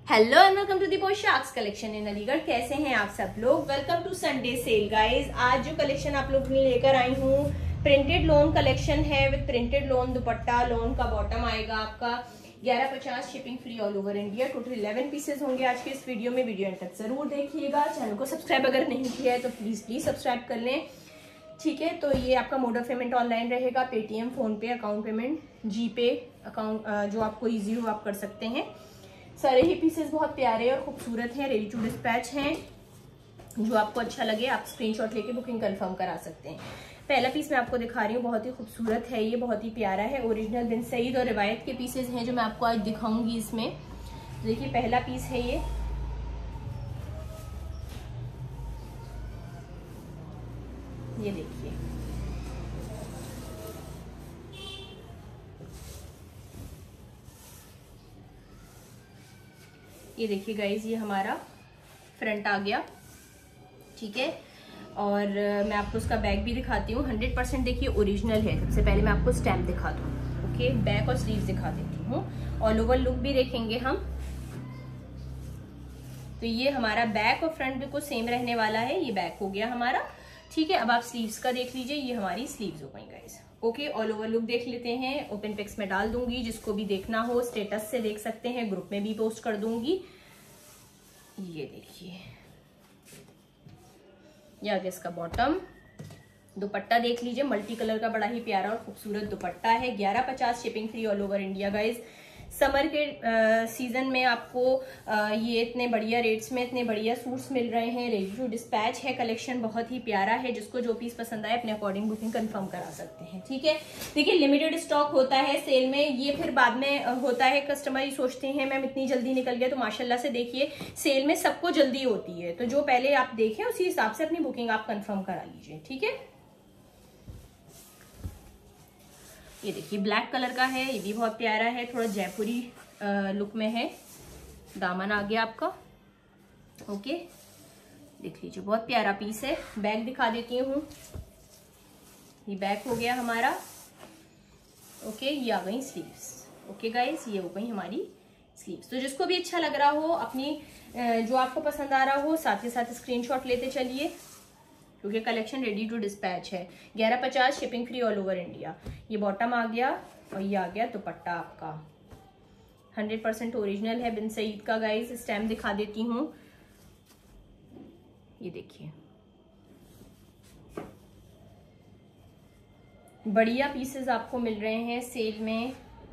Hello and welcome to the Poshaks collection in Aligarh. कैसे हैं आप सब लोग? Welcome to Sunday sale guys. आज जो कलेक्शन आप लोग ने लेकर आई हूँ प्रिंटेड लोन कलेक्शन है with printed lawn dupatta. Lawn का बॉटम आएगा आपका 1150, shipping free all over India. Total 11 pieces होंगे आज के इस वीडियो में। वीडियो एंड तक जरूर देखिएगा। चैनल को सब्सक्राइब अगर नहीं किया है तो प्लीज सब्सक्राइब कर लें, ठीक है। तो ये आपका मोड ऑफ पेमेंट ऑनलाइन रहेगा, Paytm, PhonePe, account payment, GPay account, जो आपको इजी हो आप कर सकते हैं। सारे ही पीसेस बहुत प्यारे और खूबसूरत हैं, रेडी टू डिस्पैच हैं। जो आपको अच्छा लगे आप स्क्रीनशॉट लेके बुकिंग कंफर्म करा सकते हैं। पहला पीस मैं आपको दिखा रही हूँ, बहुत ही खूबसूरत है, ये बहुत ही प्यारा है। ओरिजिनल बिन सईद और रिवायत के पीसेस हैं जो मैं आपको आज दिखाऊंगी इसमें। देखिए पहला पीस है ये देखिए, ये देखिए गाइज, ये हमारा फ्रंट आ गया, ठीक है। और मैं आपको उसका बैक भी दिखाती हूँ। 100% देखिए ओरिजिनल है। सबसे पहले मैं आपको स्टैम्प दिखा दूँ, ओके। बैक और स्लीव्स दिखा देती हूँ, ऑल ओवर लुक भी देखेंगे हम। तो ये हमारा बैक और फ्रंट बिल्कुल सेम रहने वाला है। ये बैक हो गया हमारा, ठीक है। अब आप स्लीव्स का देख लीजिए, ये हमारी स्लीव्स हो गई guys, okay. All over look देख लेते हैं। ओपन पिक्स में डाल दूंगी, जिसको भी देखना हो स्टेटस से देख सकते हैं, ग्रुप में भी पोस्ट कर दूंगी। ये देखिए, ये आगे इसका बॉटम। दुपट्टा देख लीजिए, मल्टी कलर का बड़ा ही प्यारा और खूबसूरत दुपट्टा है। 1150, shipping free all over India guys. Summer के सीजन में आपको ये इतने बढ़िया रेट्स में इतने बढ़िया सूट्स मिल रहे हैं। रेडी टू डिस्पैच है, कलेक्शन बहुत ही प्यारा है। जिसको जो पीस पसंद आए अपने अकॉर्डिंग बुकिंग कंफर्म करा सकते हैं, ठीक है। देखिए लिमिटेड स्टॉक होता है सेल में, ये फिर बाद में होता है। कस्टमर ही सोचते हैं मैम इतनी जल्दी निकल गया, तो माशाल्लाह से देखिए सेल में सबको जल्दी होती है। तो जो पहले आप देखें उसी हिसाब से अपनी बुकिंग आप कंफर्म करा लीजिए, ठीक है। ये देखिए ब्लैक कलर का है, ये भी बहुत प्यारा है, थोड़ा जयपुरी लुक में है। दामन आ गया आपका, ओके। देख लीजिए बहुत प्यारा पीस है। बैक दिखा देती हूँ, ये बैक हो गया हमारा, ओके। ये आ गई स्लीव्स, ओके गाइस, ये हो गई हमारी स्लीव्स। तो जिसको भी अच्छा लग रहा हो, अपनी जो आपको पसंद आ रहा हो, साथ ही साथ स्क्रीनशॉट लेते चलिए, क्योंकि कलेक्शन रेडी टू डिस्पैच है। 1150, shipping free all over India. ये बॉटम आ गया और ये आ गया दुपट्टा आपका। 100% ओरिजिनल है बिन सईद का गाइस। स्टैम्प दिखा देती हूँ, ये देखिए बढ़िया पीसेस आपको मिल रहे हैं सेल में।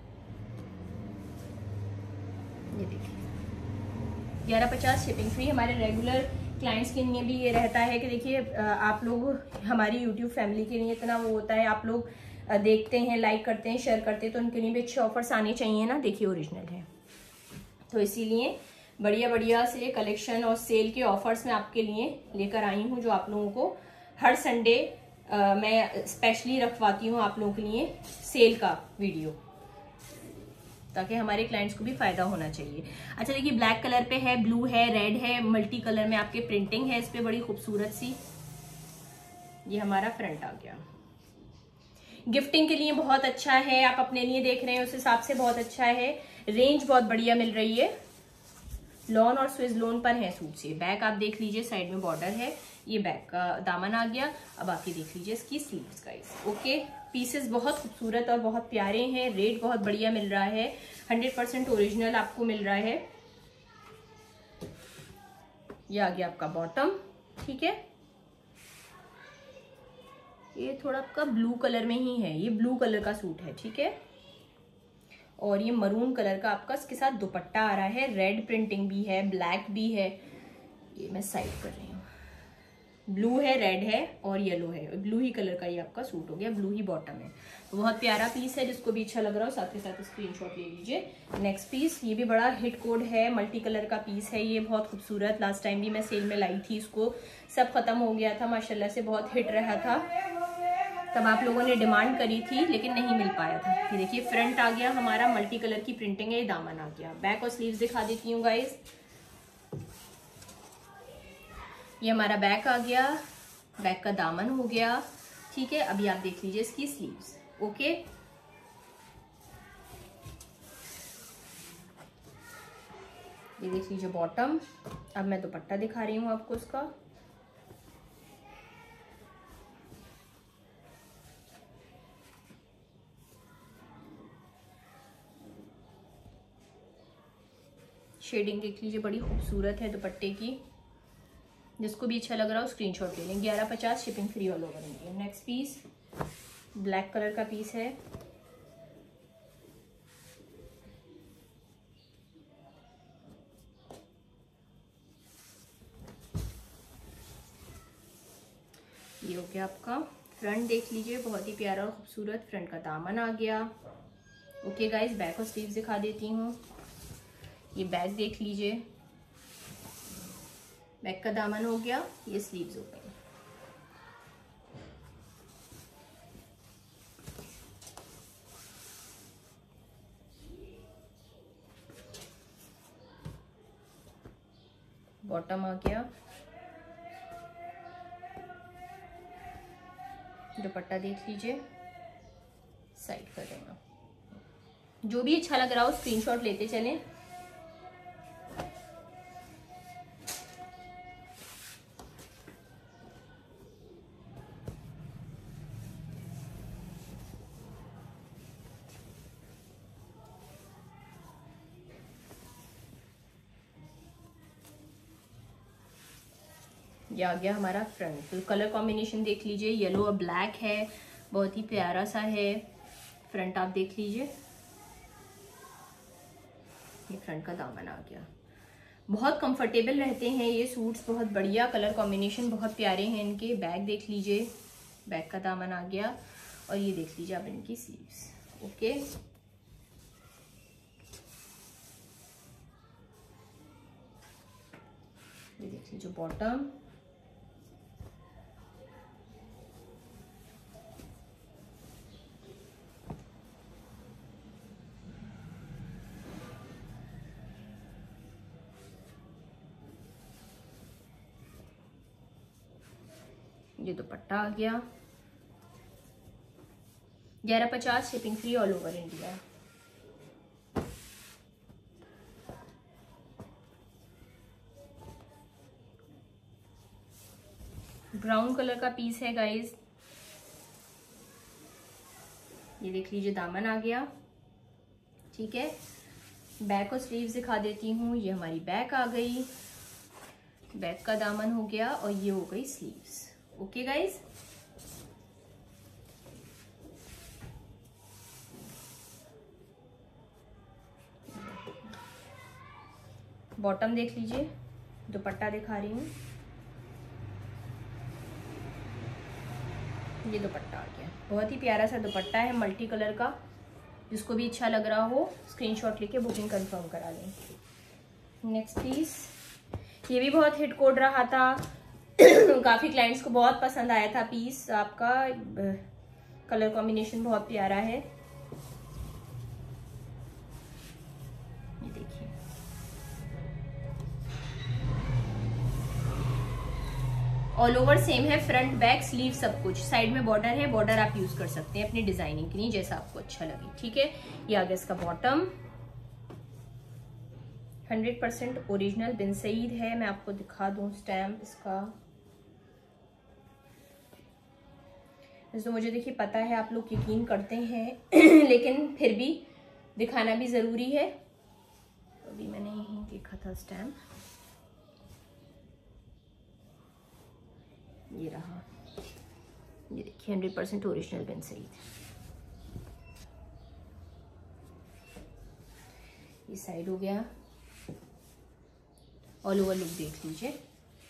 ये देखिए 1150, शिपिंग फ्री। हमारे रेगुलर क्लाइंट्स के लिए भी ये रहता है कि देखिए आप लोग हमारी यूट्यूब फैमिली के लिए इतना वो होता है, आप लोग देखते हैं, लाइक करते हैं, शेयर करते हैं, तो उनके लिए भी अच्छे ऑफर्स आने चाहिए ना। देखिए ओरिजिनल है, तो इसीलिए बढ़िया बढ़िया से कलेक्शन और सेल के ऑफर्स मैं आपके लिए लेकर आई हूँ, जो आप लोगों को हर संडे मैं स्पेशली रखवाती हूँ आप लोगों के लिए सेल का वीडियो, ताकि हमारे क्लाइंट्स को भी फायदा होना चाहिए। अच्छा देखिए ब्लैक कलर पे है, ब्लू है, रेड है, मल्टी कलर में आपके प्रिंटिंग है इस पे बड़ी खूबसूरत सी। ये हमारा फ्रंट आ गया। गिफ्टिंग के लिए बहुत अच्छा है, आप अपने लिए देख रहे हैं उस हिसाब से बहुत अच्छा है। रेंज बहुत बढ़िया मिल रही है। लॉन और स्विज लोन पर है सूट से। बैक आप देख लीजिए, साइड में बॉर्डर है। ये बैक का दामन आ गया। अब आके देख लीजिए इसकी स्लीव्स गाइस, ओके। पीसेस बहुत खूबसूरत और बहुत प्यारे हैं। रेट बहुत बढ़िया मिल रहा है, 100% ओरिजिनल आपको मिल रहा है। ये आ गया आपका बॉटम, ठीक है। ये थोड़ा आपका ब्लू कलर में ही है, ये ब्लू कलर का सूट है, ठीक है। और ये मरून कलर का आपका इसके साथ दुपट्टा आ रहा है। रेड प्रिंटिंग भी है, ब्लैक भी है। ये मैं साइड कर रही हूँ। ब्लू है, रेड है और येलो है। ब्लू ही कलर का ये आपका सूट हो गया, ब्लू ही बॉटम है। तो बहुत प्यारा पीस है, जिसको भी अच्छा लग रहा हो साथ ही साथ स्क्रीनशॉट ले लीजिए। नेक्स्ट पीस, ये भी बड़ा हिट कोड है, मल्टी कलर का पीस है। ये बहुत खूबसूरत, लास्ट टाइम भी मैं सेल में लाई थी इसको, सब खत्म हो गया था माशाल्लाह से, बहुत हिट रहा था, तब आप लोगों ने डिमांड करी थी लेकिन नहीं मिल पाया था। ये देखिए फ्रंट आ गया हमारा, मल्टी कलर की प्रिंटिंग है। ये दामन आ गया। बैक और स्लीव्स दिखा देती हूँ गाइस। ये हमारा बैक आ गया, बैक का दामन हो गया, ठीक है। अभी आप देख लीजिए इसकी स्लीव्स, ओके। ये देख लीजिए बॉटम। अब मैं दुपट्टा दिखा रही हूँ आपको इसका। शेडिंग देख लीजिए, बड़ी खूबसूरत है दुपट्टे की। जिसको भी अच्छा लग रहा हो स्क्रीनशॉट ले लें। 1150 shipping free all over India. Next piece black colour का पीस है। ये हो गया आपका फ्रंट, देख लीजिए बहुत ही प्यारा और खूबसूरत फ्रंट का दामन आ गया। ओके गाइस, बैक और स्लीव्स दिखा देती हूँ। ये बैक देख लीजिए, बैक का दामन हो गया, ये स्लीव्स हो गई। बॉटम आ गया, दुपट्टा देख लीजिए, साइड कर देना। जो भी अच्छा लग रहा हो स्क्रीनशॉट लेते चलें। ये आ गया हमारा फ्रंट। तो कलर कॉम्बिनेशन देख लीजिए, येलो और ब्लैक है, बहुत ही प्यारा सा है। फ्रंट आप देख लीजिए, ये फ्रंट का दामन आ गया। बहुत कंफर्टेबल रहते हैं ये सूट्स, बहुत बढ़िया कलर कॉम्बिनेशन, बहुत प्यारे हैं इनके। बैक देख लीजिए, बैक का दामन आ गया। और ये देख लीजिए आप इनकी स्लीव्स। ओके, ये देख लीजिए बॉटम। ये दुपट्टा आ गया। 1150 shipping free all over India. Brown colour का पीस है गाइस, ये देख लीजिए दामन आ गया। ठीक है, बैक और स्लीव्स दिखा देती हूँ। ये हमारी बैक आ गई, बैक का दामन हो गया और ये हो गई स्लीव्स। ओके गाइस, बॉटम देख लीजिए, दुपट्टा दिखा रही हूँ। ये दुपट्टा आ गया, बहुत ही प्यारा सा दुपट्टा है मल्टी कलर का। जिसको भी अच्छा लग रहा हो स्क्रीनशॉट लेके बुकिंग कंफर्म करा लें। नेक्स्ट पीस, ये भी बहुत हिट कोड रहा था काफी क्लाइंट्स को बहुत पसंद आया था पीस आपका। कलर कॉम्बिनेशन बहुत प्यारा है, ये देखिए। ऑल ओवर सेम है, फ्रंट बैक स्लीव सब कुछ। साइड में बॉर्डर है, बॉर्डर आप यूज कर सकते हैं अपनी डिजाइनिंग के लिए जैसा आपको अच्छा लगे। ठीक है, ये आ गया इसका बॉटम। 100% ओरिजिनल बिन सईद है। मैं आपको दिखा दूं स्टैम्प इसका। तो मुझे देखिए पता है आप लोग यकीन करते हैं लेकिन फिर भी दिखाना भी जरूरी है। अभी मैंने यहीं देखा था स्टैम्प, ये रहा, ये देखिए 100% ओरिजिनल बिन सईद। ये साइड हो गया, ऑल ओवर लुक देख लीजिए।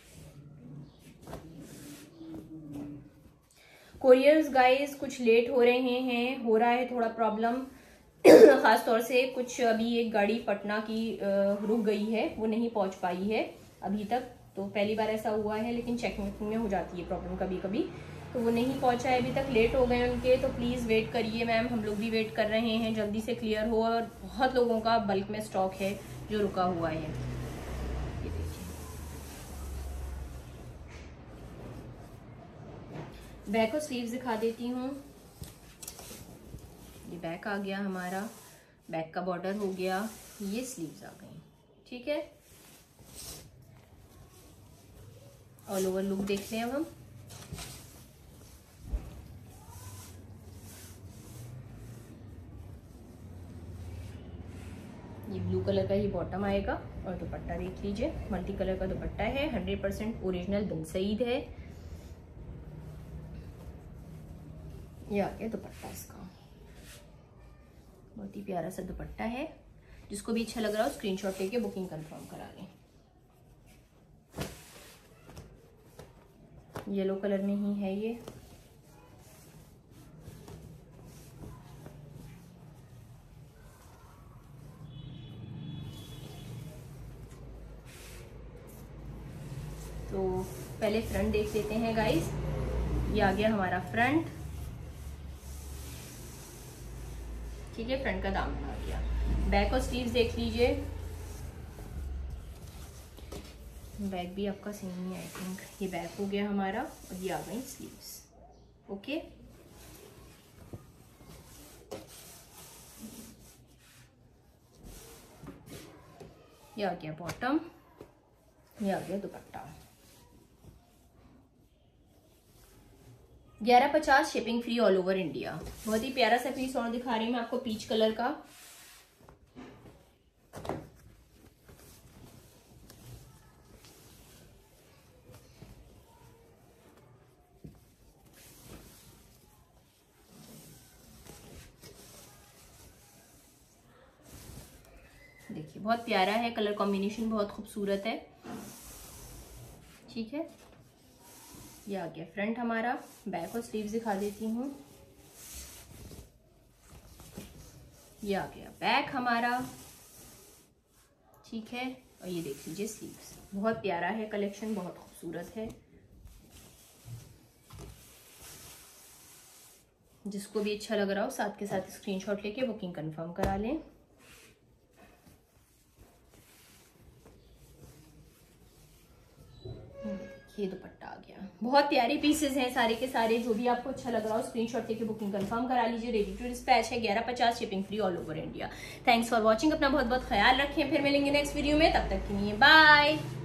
कोरियर्स गाइस कुछ लेट हो रहे हैं, हो रहा है थोड़ा प्रॉब्लम खास तौर से कुछ। अभी एक गाड़ी पटना की रुक गई है, वो नहीं पहुंच पाई है अभी तक। तो पहली बार ऐसा हुआ है, लेकिन चेकिंग में हो जाती है प्रॉब्लम कभी कभी। तो वो नहीं पहुंचा है अभी तक, लेट हो गए उनके। तो प्लीज़ वेट करिए मैम, हम लोग भी वेट कर रहे हैं, जल्दी से क्लियर हो। और बहुत लोगों का बल्क में स्टॉक है जो रुका हुआ है। ये देखिए, बैक और स्लीव्स दिखा देती हूँ। ये बैक आ गया हमारा, बैक का बॉर्डर हो गया, ये स्लीव्स आ गई। ठीक है, ऑल ओवर लुक देख रहे हैं अब हम। ये ब्लू कलर का ही बॉटम आएगा और दुपट्टा देख लीजिए, मल्टी कलर का दुपट्टा है, 100% ओरिजिनल बिन सईद है। ये आ गया दुपट्टा इसका, बहुत ही प्यारा सा दुपट्टा है। जिसको भी अच्छा लग रहा हो स्क्रीनशॉट लेके बुकिंग कंफर्म करा लें। येलो कलर में ही है ये। तो पहले फ्रंट देख लेते हैं गाइस। ये आ गया हमारा फ्रंट, ठीक है, फ्रंट का दामन आ गया। बैक और स्लीव्स देख लीजिए, बैक भी आपका सेम ही है आई थिंक। ये बैक हो गया हमारा और ये आ गई स्लीव्स। ओके, ये आ गया बॉटम, ये आ गया dupatta. 1150 shipping free all over India. बहुत ही प्यारा सा पीस और दिखा रही हूँ मैं आपको, पीच कलर का। देखिए बहुत प्यारा है, कलर कॉम्बिनेशन बहुत खूबसूरत है, ठीक है। ये आ गया फ्रंट हमारा। बैक और स्लीव्स दिखा देती हूँ। ये आ गया बैक हमारा, ठीक है। और ये देख लीजिए स्लीव्स, बहुत प्यारा है कलेक्शन, बहुत खूबसूरत है। जिसको भी अच्छा लग रहा हो साथ के साथ स्क्रीनशॉट लेके बुकिंग कंफर्म करा लें। ये दुपट्टा आ गया। बहुत प्यारे पीसेस हैं सारे के सारे। जो भी आपको अच्छा लग रहा हो स्क्रीनशॉट लेके बुकिंग कंफर्म करा लीजिए। रेडी टू डिस्पैच है, 1150 shipping free all over India. Thanks for watching. अपना बहुत बहुत ख्याल रखें, फिर मिलेंगे नेक्स्ट वीडियो में, तब तक के लिए बाय।